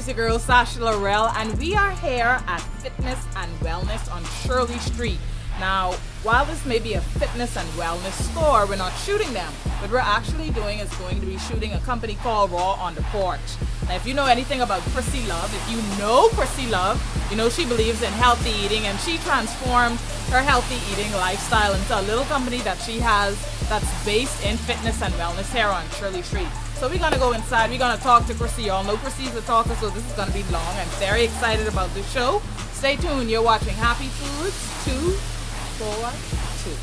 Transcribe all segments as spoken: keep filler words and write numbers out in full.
is your girl Sasha Laurel, and we are here at Fitness and Wellness on Shirley Street. Now, while this may be a fitness and wellness store, we're not shooting them. What we're actually doing is going to be shooting a company called Raw on the Porch. Now, if you know anything about Chrissy Love, if you know Chrissy Love, you know she believes in healthy eating, and she transformed her healthy eating lifestyle into a little company that she has that's based in fitness and wellness here on Shirley Street. So we're gonna go inside, we're gonna talk to Chrissy. Y'all know Chrissy's a talker, so this is gonna be long. I'm very excited about this show. Stay tuned, you're watching Happy Foods two four two.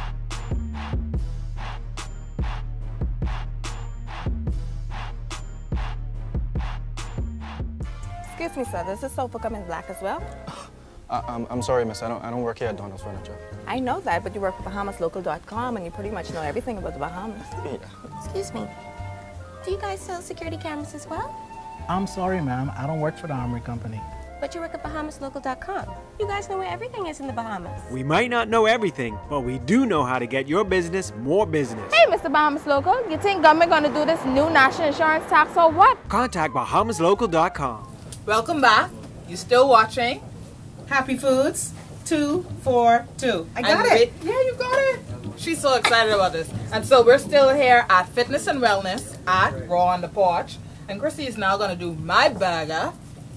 Excuse me, sir, does the sofa come in black as well? Uh, I'm, I'm sorry, miss. I don't, I don't work here at Donald's Furniture. I know that, but you work for Bahamas Local dot com and you pretty much know everything about the Bahamas. Yeah. Excuse me, do you guys sell security cameras as well? I'm sorry, ma'am. I don't work for the Armory Company. But you work at Bahamas Local dot com. You guys know where everything is in the Bahamas. We might not know everything, but we do know how to get your business more business. Hey, Mister Bahamas Local, you think government gonna do this new national insurance tax or what? Contact Bahamas Local dot com. Welcome back. You still watching Happy Foods two four two. I got it. Yeah, you got it. She's so excited about this. And so we're still here at Fitness and Wellness at Raw on the Porch. And Chrissy is now going to do my burger.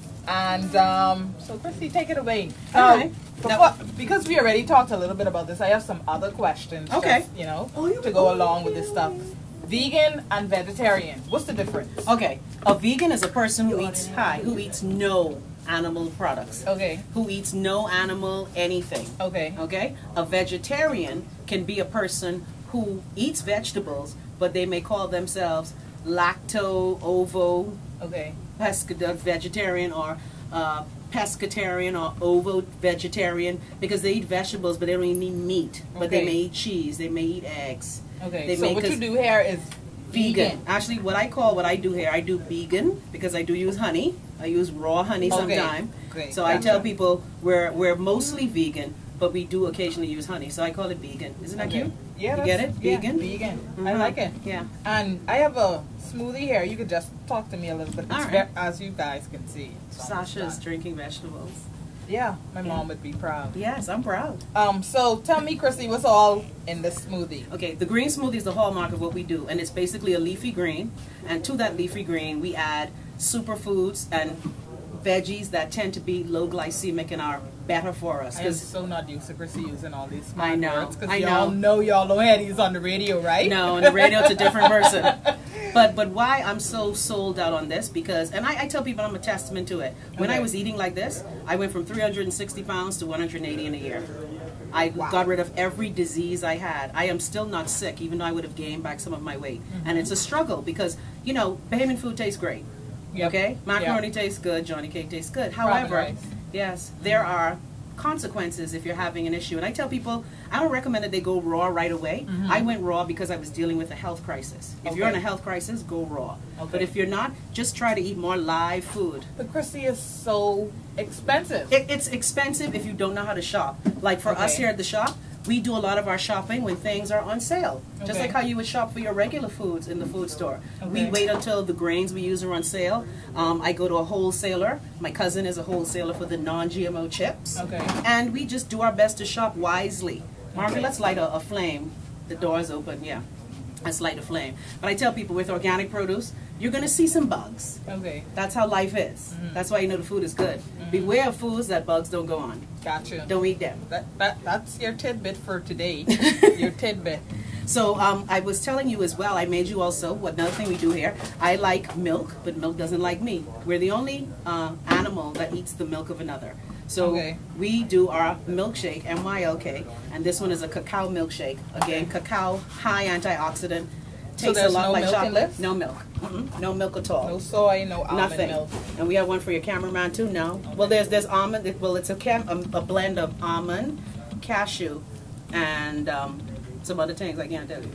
And um, so Chrissy, take it away. All Um, right. before- Now- because we already talked a little bit about this, I have some other questions. Okay. Just, you know, Oh, you- to go along with this stuff. Vegan and vegetarian. What's the difference? Okay, a vegan is a person who eats hi, who eats no animal products. Okay. Who eats no animal anything. Okay. Okay? A vegetarian can be a person who eats vegetables, but they may call themselves lacto, ovo, Okay. pesca vegetarian, or uh, pescatarian, or ovo vegetarian, because they eat vegetables, but they don't even eat meat. But they Okay. may eat cheese, they may eat eggs. Okay. They so make what you us- do here is Vegan. vegan. Actually, what I call what I do here, I do vegan because I do use honey. I use raw honey Okay. sometime. Great. So I Gotcha. tell people we're we're mostly vegan, but we do occasionally use honey. So I call it vegan. Isn't that Okay. cute? Yeah, You get it? that's- yeah, Vegan? vegan. I Mhm. like it. Yeah. And I have a smoothie here. You could just talk to me a little bit. It's All right. ve- as you guys can see. it's almost Sasha's done. drinking vegetables. Yeah, my Yeah. mom would be proud. Yes, I'm proud. Um, so tell me, Chrissy, what's all in this smoothie? Okay, the green smoothie is the hallmark of what we do, and it's basically a leafy green. And to that leafy green, we add superfoods and veggies that tend to be low glycemic and are better for us. I am so not used to Chrissy using all these smart I know, words because I y'all know. know y'all don't hear these on the radio, right? No, on the radio it's a different person. But but why I'm so sold out on this, because, and I, I tell people I'm a testament to it. When Okay. I was eating like this, I went from three hundred sixty pounds to one hundred eighty in a year. I Wow. got rid of every disease I had. I am still not sick, even though I would have gained back some of my weight. Mm-hmm. And it's a struggle because, you know, Bahamian food tastes great. Yep. Okay? Macaroni Yep. tastes good, Johnny cake tastes good. Ramen However, rice. yes, there are consequences if you're having an issue. And I tell people, I don't recommend that they go raw right away. I went raw because I was dealing with a health crisis. If you're in a Okay. health crisis, go raw. Okay. But if you're not, just try to eat more live food. But Chrissy is so expensive. It, it's expensive if you don't know how to shop. Like for us Okay. here at the shop, we do a lot of our shopping when things are on sale. Just Okay. like how you would shop for your regular foods in the food store. We Okay. wait until the grains we use are on sale. Um, I go to a wholesaler. My cousin is a wholesaler for the non-G M O chips. Okay. And we just do our best to shop wisely. Margaret, Okay. let's light a, a flame. The door's open, yeah. Let's light a flame. But I tell people with organic produce, you're going to see some bugs. Okay. That's how life is. That's why you know the food is good. Beware of foods that bugs don't go on. Gotcha. Don't eat them. That, that that's your tidbit for today. Your tidbit. So um, I was telling you as well, I made you also, another thing we do here, I like milk, but milk doesn't like me. We're the only uh, animal that eats the milk of another. So Okay. we do our milkshake, M Y L K, and this one is a cacao milkshake. Again, cacao, high antioxidant, So tastes a there's lot no like milk in chocolate. this? No milk. Mm-mm. No milk at all. No soy, no almond Nothing. milk. And we have one for your cameraman too. No. Well, there's there's almond. Well, it's a cam a, a blend of almond, cashew, and um, some other things I can't tell you.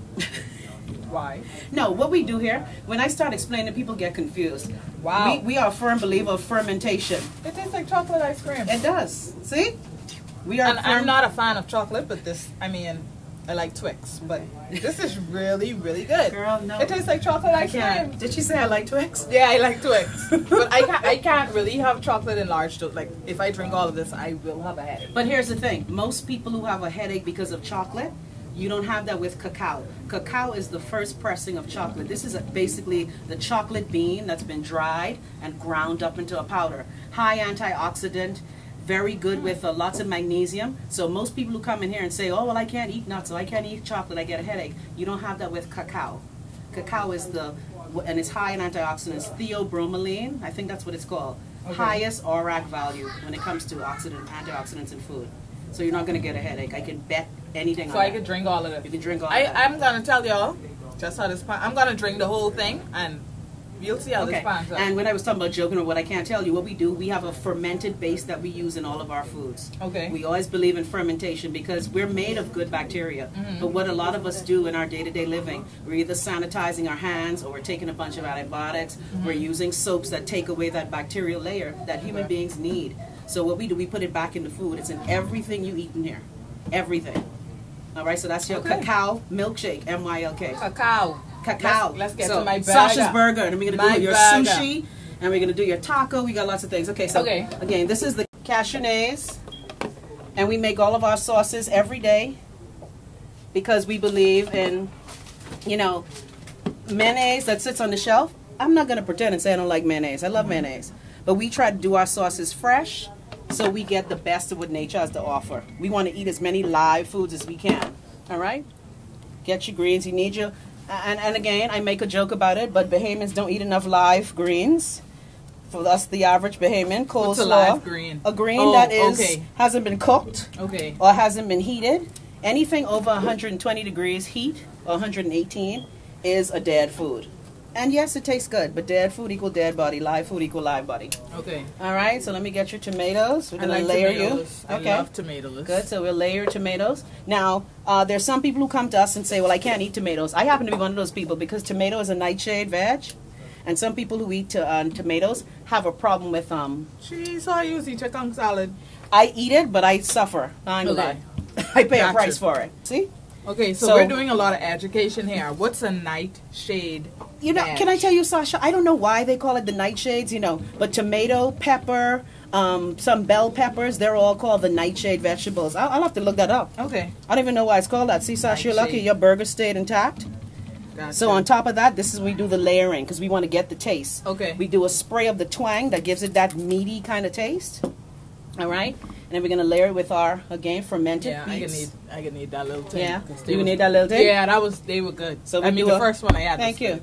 Why? No, what we do here, when I start explaining, people get confused. Wow. We, we are a firm believer of fermentation. It tastes like chocolate ice cream. It does. See? We are And firm. I'm not a fan of chocolate, but this, I mean, I like Twix, but this is really, really good. Girl, no. It tastes like chocolate I ice cream. can't. Did she say I like Twix? Yeah, I like Twix, but I can't. I can't really have chocolate in large dose. Like if I drink all of this, I will have a headache. But here's the thing: most people who have a headache because of chocolate, you don't have that with cacao. Cacao is the first pressing of chocolate. This is a, basically the chocolate bean that's been dried and ground up into a powder. High antioxidant. Very good with uh, lots of magnesium. So most people who come in here and say, oh, well, I can't eat nuts, or I can't eat chocolate, I get a headache. You don't have that with cacao. Cacao is the, and it's high in antioxidants, theobromelain, I think that's what it's called. Okay. Highest O R A C value when it comes to oxidant, antioxidants in food. So you're not going to get a headache. I can bet anything so on I that. could drink all of it. You can drink all I, of that. I'm going to tell y'all just how this pan, I'm going to drink the whole thing, and you'll see how okay. this pans out. And when I was talking about joking or what I can't tell you, what we do, we have a fermented base that we use in all of our foods. Okay. We always believe in fermentation because we're made of good bacteria. Mm-hmm. But what a lot of us do in our day-to-day living, we're either sanitizing our hands or we're taking a bunch of antibiotics. Mm-hmm. We're using soaps that take away that bacterial layer that human okay. beings need. So what we do, we put it back in the food. It's in everything you eat in here. Everything. All right, so that's your okay. cacao milkshake, M Y L K. Cacao. Cacao. Let's, let's get so, to my burger. Sasha's burger, and we're gonna my do your burger. sushi, and we're gonna do your taco. We got lots of things. Okay, so okay. again, this is the cashews, and we make all of our sauces every day because we believe in, you know, mayonnaise that sits on the shelf. I'm not gonna pretend and say I don't like mayonnaise. I love mm-hmm. mayonnaise, but we try to do our sauces fresh, so we get the best of what nature has to offer. We want to eat as many live foods as we can. All right, get your greens. You need your And, and again, I make a joke about it, but Bahamians don't eat enough live greens. For us, the average Bahamian, coleslaw. What's a live green? A green oh, that is okay. hasn't been cooked okay. or hasn't been heated. Anything over one hundred twenty degrees heat, or one hundred eighteen, is a dead food. And yes, it tastes good, but dead food equal dead body, live food equal live body. Okay. All right, so let me get your tomatoes. We're going like to layer tomatoes. you. Okay. I love tomatoes. Good, so we'll layer tomatoes. Now, uh, there's some people who come to us and say, well, I can't eat tomatoes. I happen to be one of those people because tomato is a nightshade veg. And some people who eat to, uh, tomatoes have a problem with... um. Jeez, so I use chicken salad. I eat it, but I suffer. I ain't gonna lie. I pay gotcha. a price for it. See? Okay, so, so we're doing a lot of education here. What's a nightshade? You know, veg? Can I tell you, Sasha? I don't know why they call it the nightshades, you know, but tomato, pepper, um, some bell peppers, they're all called the nightshade vegetables. I'll, I'll have to look that up. Okay. I don't even know why it's called that. See, Sasha, you're lucky your burger stayed intact. Gotcha. So on top of that, this is when we do the layering because we want to get the taste. Okay. We do a spray of the twang that gives it that meaty kind of taste. All right. And then we're gonna layer it with our again fermented yeah, beets. I can need I can need that little thing. Yeah, you was, need that little thing. Yeah, that was they were good. So we I mean do the a, first one I had. Thank you.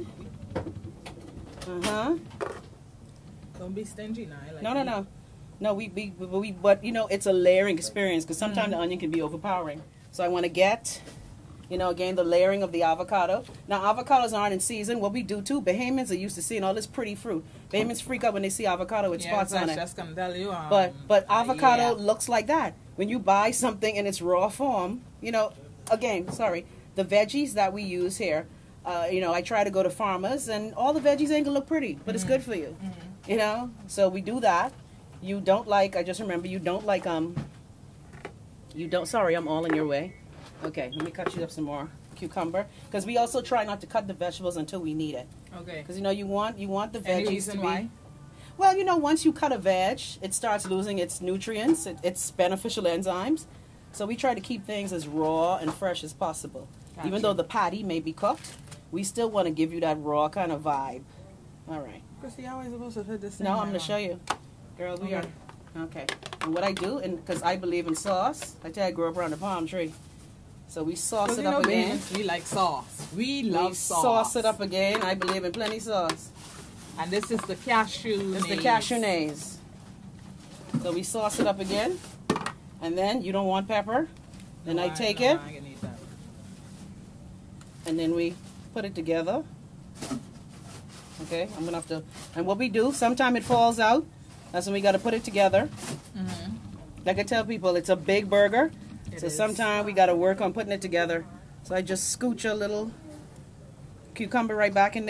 Uh huh. Don't be stingy now. I like no, no, no, no. We we we but you know it's a layering experience because sometimes mm-hmm. the onion can be overpowering. So I want to get. You know, again, the layering of the avocado. Now, avocados aren't in season. What we do, too, Bahamians are used to seeing all this pretty fruit. Bahamians freak out when they see avocado with yeah, spots on it. Just gonna tell you, um, but but avocado yeah. looks like that. When you buy something in its raw form, you know, again, sorry, the veggies that we use here, uh, you know, I try to go to farmers, and all the veggies ain't going to look pretty, but mm-hmm. it's good for you. Mm-hmm. You know? So we do that. You don't like, I just remember, you don't like, um, you don't, sorry, I'm all in your way. Okay, let me cut you up some more cucumber because we also try not to cut the vegetables until we need it. Okay. Because you know you want you want the veggies Any reason to be. Why? Well, you know, once you cut a veg, it starts losing its nutrients, it, its beneficial enzymes. So we try to keep things as raw and fresh as possible. Gotcha. Even though the patty may be cooked, we still want to give you that raw kind of vibe. All right. Chrissy, how are we supposed to put this in? No, I'm going to show you. Girl, we okay. are. Okay. And what I do, and because I believe in sauce, I tell you I grew up around a palm tree. So we sauce it up again. We like sauce. We love we sauce. sauce it up again. I believe in plenty sauce. And this is the cashew. It's the cashews. So we sauce it up again. And then you don't want pepper. Then no, I take I, no, it. I can eat that. And then we put it together. Okay, I'm gonna have to. And what we do, sometimes it falls out. That's when we got to put it together. Mm-hmm. Like I tell people, it's a big burger. It so sometimes we got to work on putting it together. So I just scooch a little cucumber right back in there. And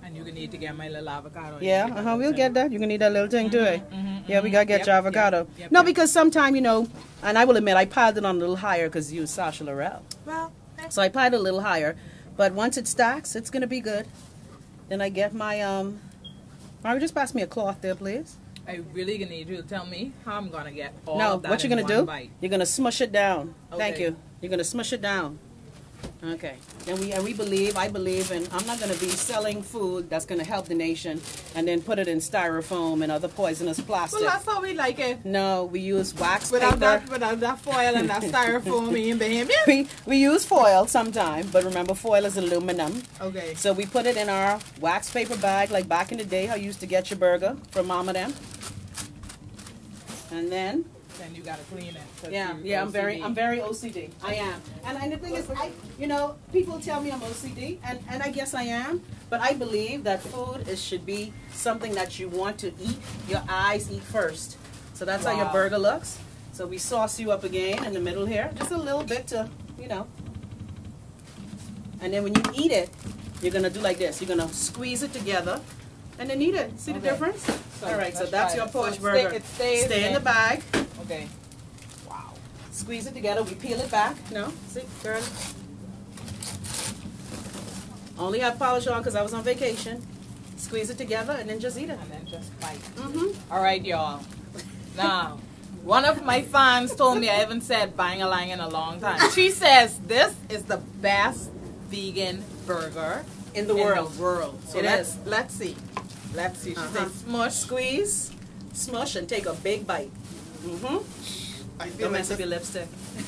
And you're gonna need to get my little avocado. Yeah, uh-huh, we'll get that. You're gonna need that little thing too, eh? Mm-hmm, Yeah, we gotta get yep, your avocado. Yep, yep, no, yep. because sometime, you know, and I will admit, I piled it on a little higher because you use Sasha Laurel. Well, So I piled it a little higher. But once it stacks, it's gonna be good. Then I get my, um, Margaret, just pass me a cloth there, please. I really gonna need you to tell me how I'm gonna get all no, of that what you're in gonna one do, bite. you're gonna smush it down. Thank Okay. you. You're gonna smush it down. Okay. And we and we believe, I believe in, I'm not gonna be selling food that's gonna help the nation and then put it in styrofoam and other poisonous plastic. Well, that's how we like it. No, we use wax Without paper. that, without that foil and that styrofoam in behind it. we, we use foil sometime, but remember foil is aluminum. Okay. So we put it in our wax paper bag like back in the day how you used to get your burger from Mama them. And then Then you gotta clean it. 'cause yeah, you yeah, I'm O C very, D. I'm very O C D. I am, and, and the thing is, I, you know, people tell me I'm O C D, and, and I guess I am. But I believe that food is should be something that you want to eat. Your eyes eat first, so that's how your Wow. burger looks. So we sauce you up again in the middle here, just a little bit to, you know. And then when you eat it, you're gonna do like this. You're gonna squeeze it together, and then eat it. See the Okay. difference? So, All right, so let's that's try your it. porch So it burger. stay- it stays Stay in in- the bag. Okay. Wow. Squeeze it together. We peel it back. No, see, girl. Only have polish on because I was on vacation. Squeeze it together and then just eat it. And then just bite. Mm-hmm. All right, y'all. Now, one of my fans told me I haven't said bang a lang in a long time. She says this is the best vegan burger In the world. In the world. So It let's is. let's see. Let's see. She Uh-huh. says smush. Squeeze, smush, and take a big bite. Mm-hmm. I feel Don't like mess up this- your lipstick.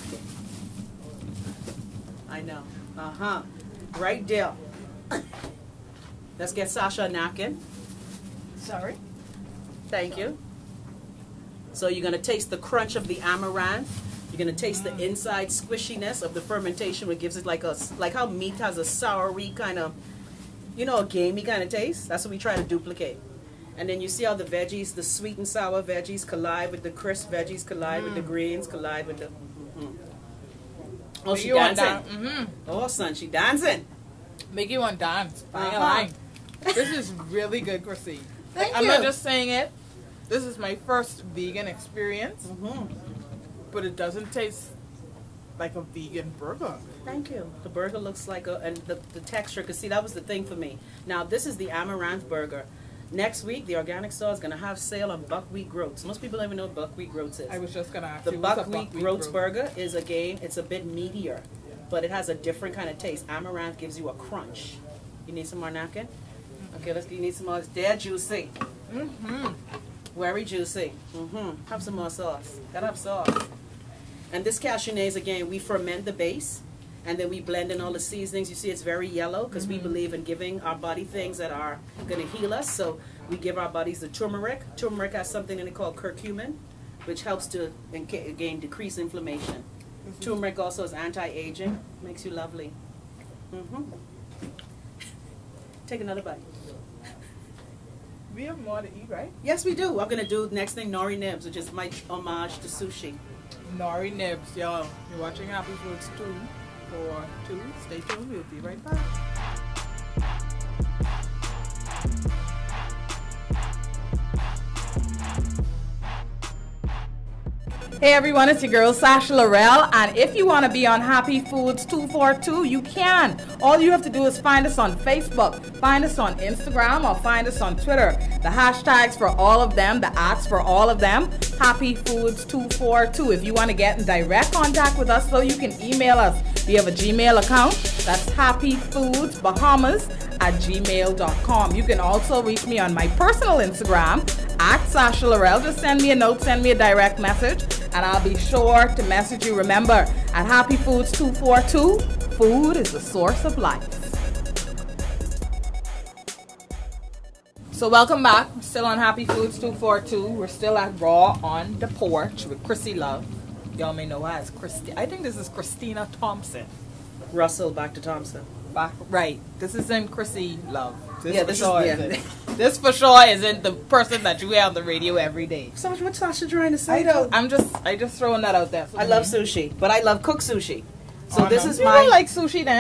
I know. Uh-huh. Right there. Let's get Sasha a napkin. Sorry. Thank you. So you're going to taste the crunch of the amaranth. You're going to taste the inside squishiness of the fermentation, which gives it like a, like how meat has a soury kind of, you know, a gamey kind of taste. That's what we try to duplicate. And then you see how the veggies, the sweet and sour veggies collide with the crisp veggies, collide with the greens, collide with the... mhm. Oh, she You want dancing. that? Mhm. Oh, son, she dancing. Make you want to dance. Bang a Uh-huh. lang. This is really good, Chrissy. Thank I'm you. not just saying it. This is my first vegan experience, Mhm. but it doesn't taste like a vegan burger. Thank you. The burger looks like a, and the, the texture, because see, that was the thing for me. Now, this is the amaranth burger. Next week, the organic store is going to have sale on buckwheat groats. Most people don't even know what buckwheat groats is. I was just gonna ask The you, what's a buckwheat buckwheat groats groat? burger is, again, it's a bit meatier, but it has a different kind of taste. Amaranth gives you a crunch. You need some more napkin? Okay, let's. You need some more. They're juicy. Mm-hmm. Very juicy. Mm-hmm. Have some more sauce. Gotta have sauce. And this cashewnase, again, we ferment the base, and then we blend in all the seasonings. You see it's very yellow because we believe in giving our body things that are going to heal us. So we give our bodies the turmeric. Turmeric has something in it called curcumin, which helps to, again, decrease inflammation. Turmeric also is anti-aging. Makes you lovely. Mm-hmm. Take another bite. We have more to eat, right? Yes, we do. I'm going to do next thing nori nibs, which is my homage to sushi. Nori nibs, y'all. You're watching Happy Foods two for two. Stay tuned. We'll be right back. Hey everyone, it's your girl Sasha Laurel, and if you want to be on Happy Foods two forty-two, you can. All you have to do is find us on Facebook, find us on Instagram, or find us on Twitter. The hashtags for all of them, the ads for all of them, Happy Foods two forty-two. If you want to get in direct contact with us, though, you can email us. We have a Gmail account. That's Happy Foods Bahamas at gmail dot com. You can also reach me on my personal Instagram at Sasha Laurel. Just send me a note, send me a direct message, and I'll be sure to message you. Remember, at Happy Foods two forty-two, food is the source of life. So welcome back. We're still on Happy Foods two forty-two. We're still at Raw on the Porch with Chrissy Love. Y'all may know her as Christi. I think this is Christina Thompson. Russell back to Thompson. Back, right. This isn't Chrissy Love. This Yeah, for this is- sure yeah. isn't. This for sure isn't the person that you hear on the radio every day. Sasha, what's Sasha trying to say? I don't. I'm just. I just throwing that out there. I love sushi, but I love cooked sushi. So Oh, this no. is you my. don't like sushi then? You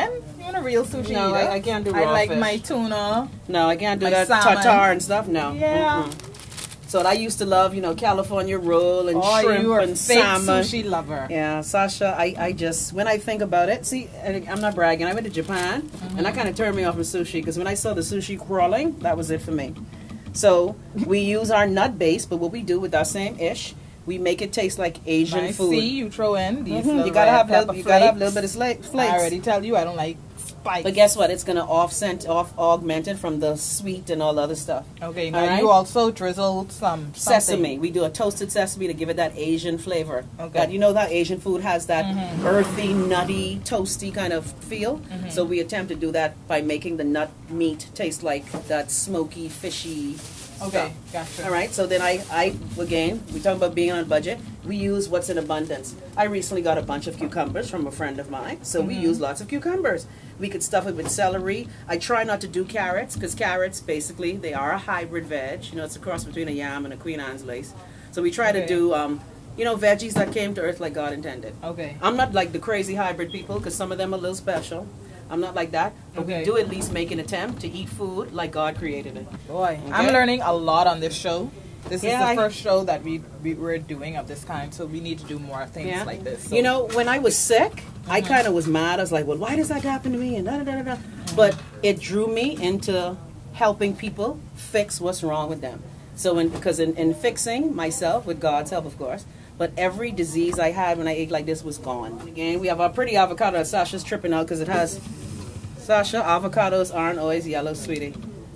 You're not a real sushi No, eater. I, I can't do raw I like fish. my tuna. No, I can't do my that salmon. tartar and stuff. No. Yeah. Mm-mm. So I used to love, you know, California roll and Oh, shrimp you are a and fake salmon. sushi lover. Yeah, Sasha, I, I just, when I think about it, see, I- I'm not bragging. I went to Japan, Mm-hmm. and that kind of turned me off from sushi, because when I saw the sushi crawling, that was it for me. So we use our nut base, but what we do with our same ish, we make it taste like Asian I food. see you throw in these Mhm. little You gotta red have pepper little, you gotta have a little flakes. bit of sla- flakes. I already tell you I don't like spice. But guess what? It's gonna offset, off augment it from the sweet and all the other stuff. Okay, now All right? you also drizzled some something. Sesame. We do a toasted sesame to give it that Asian flavor. Okay. That, you know that Asian food has that earthy, nutty, toasty kind of feel. So we attempt to do that by making the nut meat taste like that smoky, fishy. Okay, stuff. gotcha. All right. So then I, I again, we talk about being on a budget. We use what's in abundance. I recently got a bunch of cucumbers from a friend of mine, so we use lots of cucumbers. We could stuff it with celery. I try not to do carrots because carrots basically they are a hybrid veg. You know, it's a cross between a yam and a Queen Anne's lace. So we try to Okay. do, um, you know, veggies that came to earth like God intended. Okay. I'm not like the crazy hybrid people because some of them are a little special. I'm not like that, but Okay. we do at least make an attempt to eat food like God created it. Boy, I'm Okay. learning a lot on this show. This Yeah, is the I- first show that we, we were doing of this kind, so we need to do more things Yeah. like this. So- You know, when I was sick, I kind of was mad. I was like, well, why does that happen to me? And da da da da da. But it drew me into helping people fix what's wrong with them. So, in, because in, in fixing myself, with God's help, of course, but every disease I had when I ate like this was gone. Again, we have our pretty avocado that Sasha's tripping out because it has, Sasha, avocados aren't always yellow, sweetie.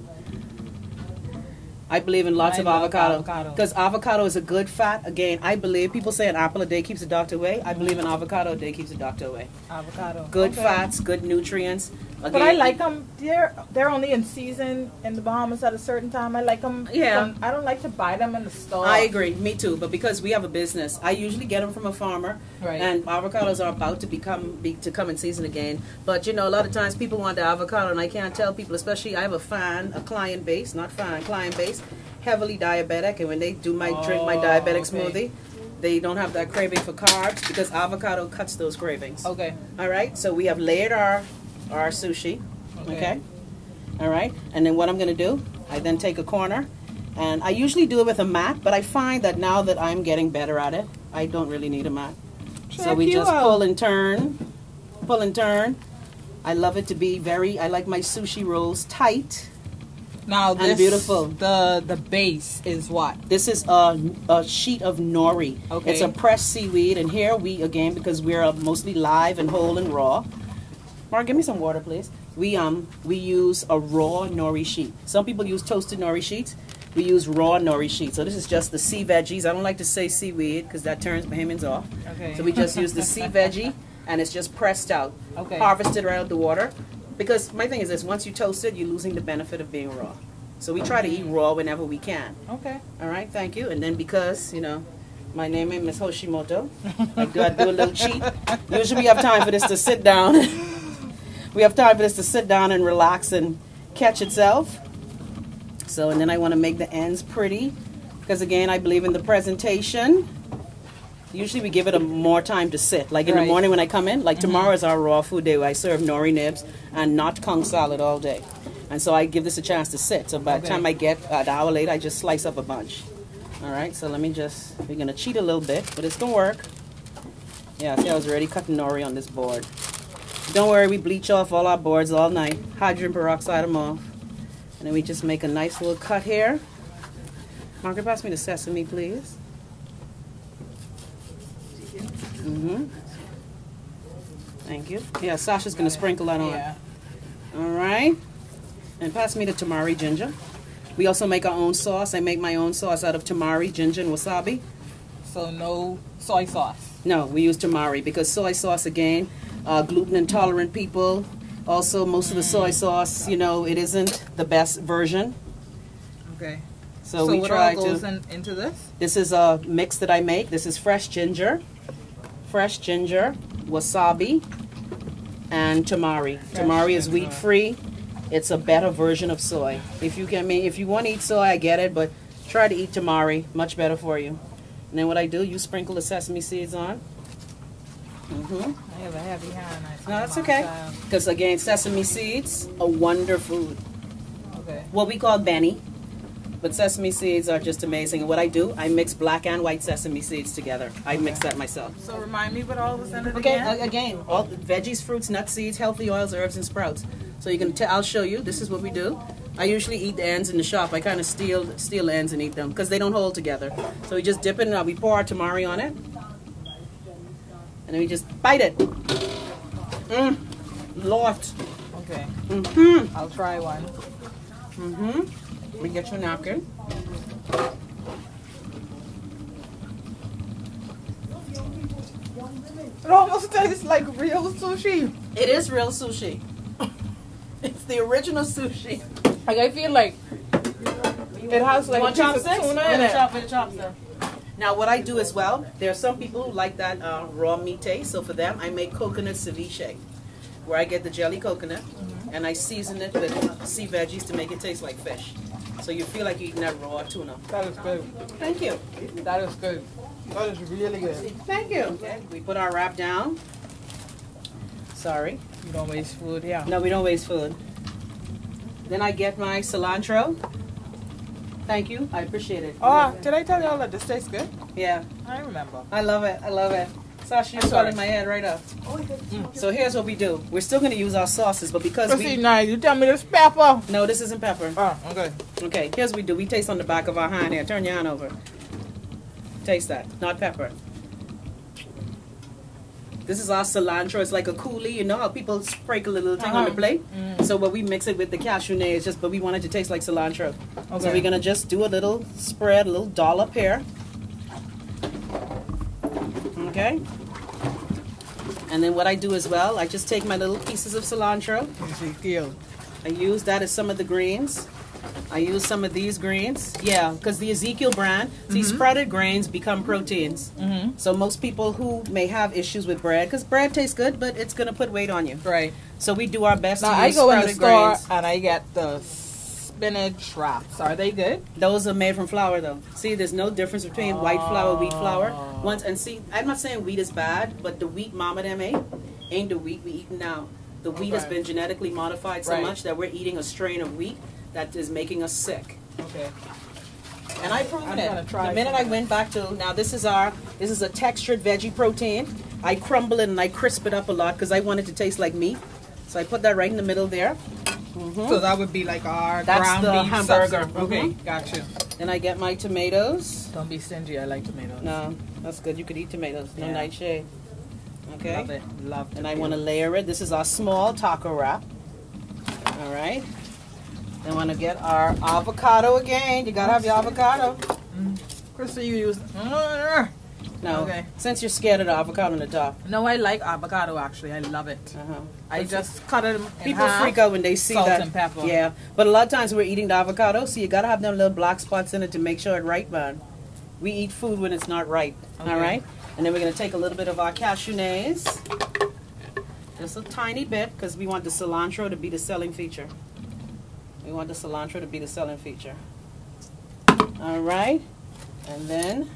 I believe in lots I of love avocado avocado. because avocado is a good fat. Again, I believe people say an apple a day keeps the doctor away. I believe an avocado a day keeps the doctor away. avocado. Good Okay. fats, good nutrients. But Again, I like them. They're they're only in season in the Bahamas at a certain time. I like them. Yeah. I don't like to buy them in the store. I agree, me too. But because we have a business, I usually get them from a farmer, Right. and avocados are about to become be, to come in season again. But you know, a lot of times people want the avocado, and I can't tell people. Especially, I have a fan, a client base, not fan, client base, heavily diabetic, and when they do my drink my Oh, diabetic okay. smoothie, they don't have that craving for carbs because avocado cuts those cravings. Okay. All right, so we have layered our our sushi. Okay. Okay. All right, and then what I'm going to do, I then take a corner, and I usually do it with a mat, but I find that now that I'm getting better at it, I don't really need a mat. So Check we you just out. pull and turn, pull and turn. I love it to be very. I like my sushi rolls tight. Now And this beautiful. The the base is what? This is a, a sheet of nori. Okay. It's a pressed seaweed, and here we again because we're mostly live and whole and raw. Mark, give me some water, please. We um we use a raw nori sheet. Some people use toasted nori sheets. We use raw nori sheets. So this is just the sea veggies. I don't like to say seaweed because that turns Bahamians off. Okay. So we just use the sea veggie, and it's just pressed out, Okay. harvested right out the water. Because my thing is this: once you toast it, you're losing the benefit of being raw. So we try to eat raw whenever we can. Okay. All right, thank you. And then because, you know, my name is Miss Hoshimoto, I do, I do a little cheat. Usually we have time for this to sit down. We have time for this to sit down and relax and catch itself. So, and then I want to make the ends pretty. Because again, I believe in the presentation. Usually we give it a more time to sit. Like in Right. the morning when I come in, like tomorrow is our raw food day where I serve nori nibs and not kung salad all day. And so I give this a chance to sit. So by the Okay. time I get uh, an hour later, I just slice up a bunch. All right, so let me just, we're going to cheat a little bit, but it's going to work. Yeah, see, I was already cutting nori on this board. Don't worry, we bleach off all our boards all night. Hydrogen peroxide them off. And then we just make a nice little cut here. Margaret, pass me the sesame, please. Mm-hmm. Thank you. Yeah, Sasha's going to sprinkle that on. Yeah. All right. And pass me the tamari ginger. We also make our own sauce. I make my own sauce out of tamari, ginger, and wasabi. So no soy sauce. No, we use tamari because soy sauce, again, uh, gluten intolerant people. Also, most of the soy sauce, you know, it isn't the best version. Okay. So, So we what try all goes to. in, into this? This is a mix that I make. This is fresh ginger, fresh ginger, wasabi, and tamari. Tamari is wheat free. It's a better version of soy. If you can, I mean, if you want to eat soy, I get it, but try to eat tamari. Much better for you. And then what I do, you sprinkle the sesame seeds on. Mm-hmm. I have a heavy hand. I No, that's okay. Because again, sesame seeds, a wonder food. Okay. What we call Benny. But sesame seeds are just amazing. And what I do, I mix black and white sesame seeds together. I okay. mix that myself. So remind me what all was in it okay, again? Okay, again, all the veggies, fruits, nuts, seeds, healthy oils, herbs, and sprouts. So you can, t I'll show you. This is what we do. I usually eat the ends in the shop. I kind of steal steal the ends and eat them because they don't hold together. So we just dip it and we pour our tamari on it. And then we just bite it. Mmm. Lord. Okay. Mm-hmm. I'll try one. Mm-hmm. We get your napkin. It almost tastes like real sushi. It is real sushi. It's the original sushi. Like I feel like it has like a piece of tuna in it. Chop with a chopstick. Now what I do as well, there are some people who like that uh, raw meat taste. So for them, I make coconut ceviche, where I get the jelly coconut mm-hmm. and I season it with sea veggies to make it taste like fish. So you feel like you're eating that raw tuna. That is good. Thank you. That is good. That is really good. Thank you. Okay, we put our wrap down. Sorry. You don't waste food, yeah. No, we don't waste food. Then I get my cilantro. Thank you. I appreciate it. Oh, did I tell y'all that this tastes good? Yeah. I remember. I love it. I love it. Sasha, you're in my head right up. Mm. So here's what we do. We're still going to use our sauces, but because we... Now, you tell me this pepper. No, this isn't pepper. Oh, okay. Okay, here's what we do. We taste on the back of our hand here. Turn your hand over. Taste that. Not pepper. This is our cilantro. It's like a coulis. You know how people sprinkle a little thing uh-huh. on the plate? Mm. So when we mix it with the cashew nuts, just but we want it to taste like cilantro. Okay. So we're going to just do a little spread, a little dollop here. Okay? And then what I do as well, I just take my little pieces of cilantro. Ezekiel. I use that as some of the greens. I use some of these greens. Yeah, because the Ezekiel brand, mm-hmm. see, sprouted grains become proteins. Mm-hmm. So most people who may have issues with bread, because bread tastes good, but it's going to put weight on you. Right. So we do our best now, to I use go in the sprouted store grains. and I get the spinach wraps. Are they good? Those are made from flour, though. See, there's no difference between oh. white flour, wheat flour. Once and see, I'm not saying wheat is bad, but the wheat mama them ate ain't the wheat we eating now. The wheat okay. has been genetically modified so right. much that we're eating a strain of wheat that is making us sick. Okay. And I proved I'm it. Gonna try the minute I went back to now, this is our this is a textured veggie protein. I crumble it and I crisp it up a lot because I want it to taste like meat. So I put that right in the middle there. Mm-hmm. So that would be like our That's ground the beef hamburger. Mm-hmm. Okay, gotcha. Then I get my tomatoes. Don't be stingy. I like tomatoes. No, that's good. You could eat tomatoes. No yeah. nightshade. Okay. Love it. Love it. And I want to layer it. This is our small taco wrap. All right. Then want to get our avocado again. You gotta have your avocado. Mm. Krista, you use. No. Okay. Since you're scared of the avocado on the top. No, I like avocado actually. I love it. Uh-huh. I just cut it in People half, freak out when they see salt that. and pepper. Yeah. But a lot of times we're eating the avocado, so you gotta have them little black spots in it to make sure it's ripe, man. We eat food when it's not ripe. Okay. All right. And then we're gonna take a little bit of our cashew nuts. Just a tiny bit, because we want the cilantro to be the selling feature. We want the cilantro to be the selling feature. All right. And then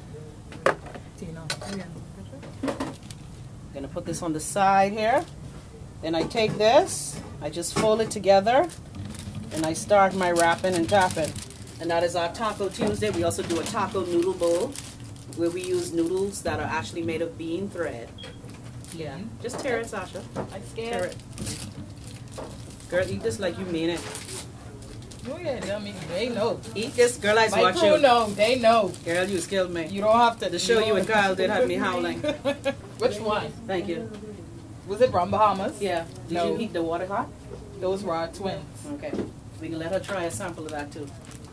I'm going to put this on the side here. Then I take this, I just fold it together, and I start my wrapping and tapping. And that is our Taco Tuesday. We also do a taco noodle bowl, where we use noodles that are actually made of bean thread. Yeah. Just tear it, Sasha. I'm scared. Tear it. Girl, eat this like you mean it. Oh yeah, they, mean, they know. Eat this, girl. I My watch crew you. know. They know. Girl, you killed me. You don't have to. The show you, you and Kyle did have me howling. Which one? Thank you. Was it from Bahamas? Yeah. Did no. you heat the water hot? Those were our twins. Okay. We can let her try a sample of that too.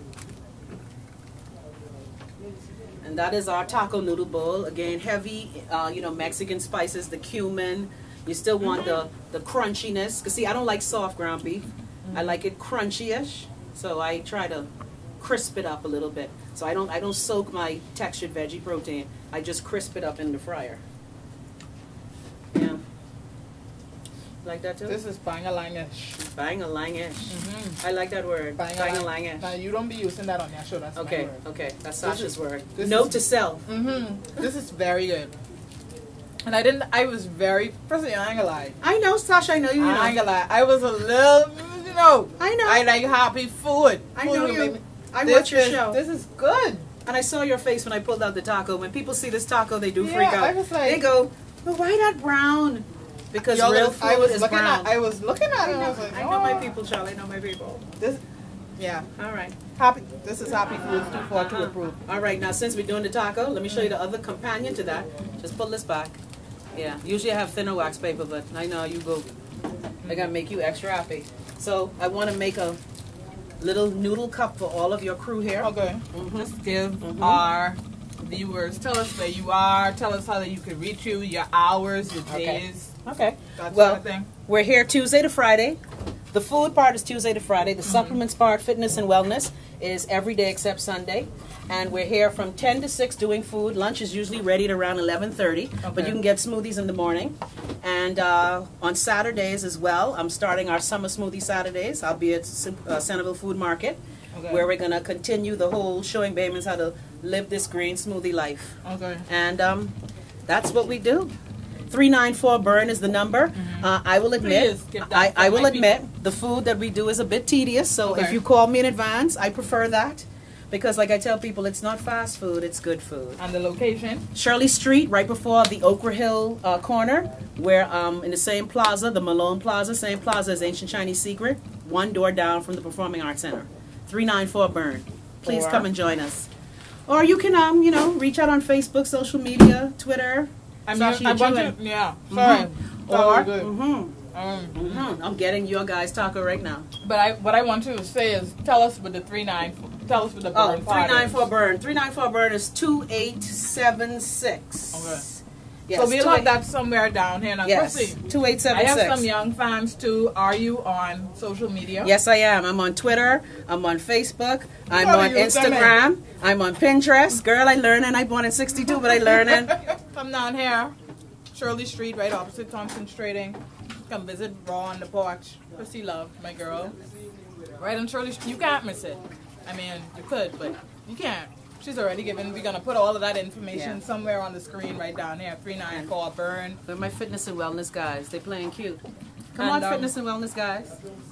And that is our taco noodle bowl. Again, heavy, uh, you know, Mexican spices, the cumin. You still want mm-hmm. the, the crunchiness. Because, see, I don't like soft ground beef. Mm-hmm. I like it crunchy-ish. So I try to crisp it up a little bit. So I don't I don't soak my textured veggie protein. I just crisp it up in the fryer. Yeah. Like that too? This is bang-a-lang-ish. Bang-a-lang-ish. Mm-hmm. I like that word. Bang-a-lang-ish. Now you don't be using that on your show. That's okay. my word. Okay. That's Sasha's is, word. Note is, to self. Mm-hmm. This is very good. And I didn't, I was very, personally, I ain't gonna lie. I know, Sasha, I know you know. I ain't gonna lie. I was a little, you know. I know. I like happy food. I Food know will you. make me- I This watch your is- show. This is good. And I saw your face when I pulled out the taco. When people see this taco, they do Yeah, freak out. I was like- they go, "But why that brown?" Because Y'all real was- food I was is looking brown. At, I was looking at I it and I know, was like, I know my oh, people, Charlie. I know my people. This, yeah. All right. Happy. This is happy foods too far to Uh-huh. approve. All right. Now, since we're doing the taco, let me show you the other companion to that. Just pull this back. Yeah. Usually I have thinner wax paper, but I know how you go. I gotta make you extra happy. So I want to make a little noodle cup for all of your crew here. Okay. Mhm. Just give Mhm. our viewers, tell us where you are, tell us how that you can reach you, your hours, your Okay. days, Okay. that Well, sort of thing. We're here Tuesday to Friday. The food part is Tuesday to Friday. The supplements part, fitness and wellness, is every day except Sunday. And we're here from ten to six doing food. Lunch is usually ready at around eleven thirty, but Okay. you can get smoothies in the morning. And uh, on Saturdays as well, I'm starting our summer smoothie Saturdays. I'll be at Sim- uh, Centerville Food Market, Okay. where we're going to continue the whole showing Bahamans how to live this green smoothie life. Okay. And um, that's what we do. three nine four burn is the number. Uh, I will admit, Please give that I, for I will my admit, the food that we do is a bit tedious. So if Okay. you call me in advance, I prefer that. Because like I tell people, it's not fast food, it's good food. And the location? Shirley Street, right before the Okra Hill uh, corner, where um, in the same plaza, the Malone Plaza, same plaza as Ancient Chinese Secret, one door down from the Performing Arts Center. three nine four burn. Please Or- come and join us. Or you can, um, you know, reach out on Facebook, social media, Twitter. I'm, Sasha, I'm you're going to, doing- yeah, sorry. That Or, was good. mhm, Um, mhm. I'm getting your guys taco right now. but I, what I want to say is, tell us with the three nine, tell us with the Oh, burn three part nine is. four burn. three nine four burn is two eight seven six. Okay. Yes, So we'll two have eight- that somewhere down here. Now, Yes, Chrissy, two eight I seven have six. some young fans too. Are you on social media? Yes, I am. I'm on Twitter. I'm on Facebook. I'm Gotta on use them, Instagram. I'm on Pinterest. Girl, I learning. I born in sixty-two, but I learning. Come down here, Shirley Street, right opposite Thompson Trading. Come visit Raw on the Porch. Chrissy Love, my girl. Right on Shirley Street. You can't miss it. I mean, you could, but you can't. She's already given. We're gonna put all of that information Yeah. somewhere on the screen right down here. three nine four burn. They're my fitness and wellness guys. They playing cute. Come And, on, um, fitness and wellness guys.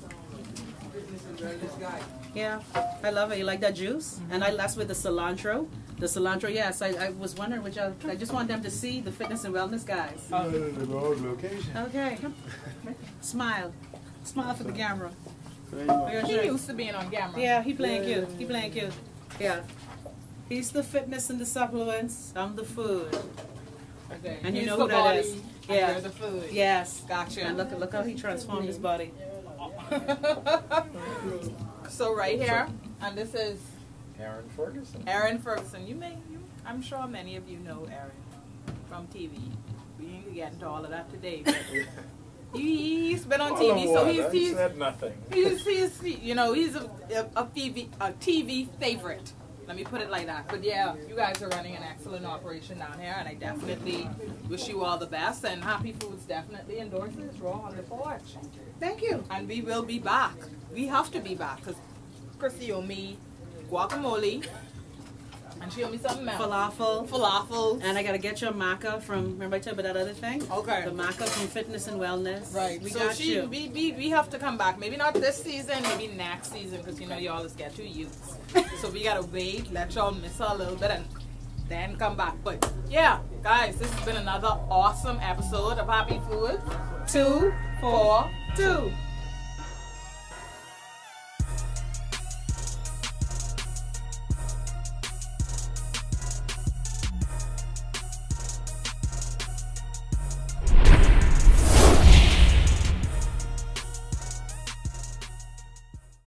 Yeah, I love it. You like that juice? And I that's with the cilantro. The cilantro, yes. I, I was wondering what y'all. I just want them to see the fitness and wellness guys. Okay, smile, smile for the camera. He used to being on camera. Yeah, he playing cute. He playing cute. Yeah. He's the fitness and the supplements. I'm the food. Okay. And you He's know the who that body, is. and Yeah. you're the food. Yes. Gotcha. And look, look how he transformed his body. So right here, and this is Aaron Ferguson. Aaron Ferguson. You may, you, I'm sure many of you know Aaron from T V. We ain't get into all of that today, but he, he's been on T V, so he's he's said nothing. he's, he's he- you know he's a, a, a, T V, a T V favorite. Let me put it like that. But yeah, you guys are running an excellent operation down here, and I definitely wish you all the best. And Happy Foods definitely endorses Raw on the Porch. Thank you. And we will be back. We have to be back because Chrissy owe me guacamole, and she owe me something else. Falafel. Falafel. And I gotta get your maca from. Remember I told you about that other thing? Okay. The maca from Fitness and Wellness. Right. We so got she, you. We, we, we have to come back. Maybe not this season, maybe next season, because you know y'all just get too used. So we gotta wait, let y'all miss her a little bit, and then come back. But yeah, guys, this has been another awesome episode of Happy Foods. Two, Four, two.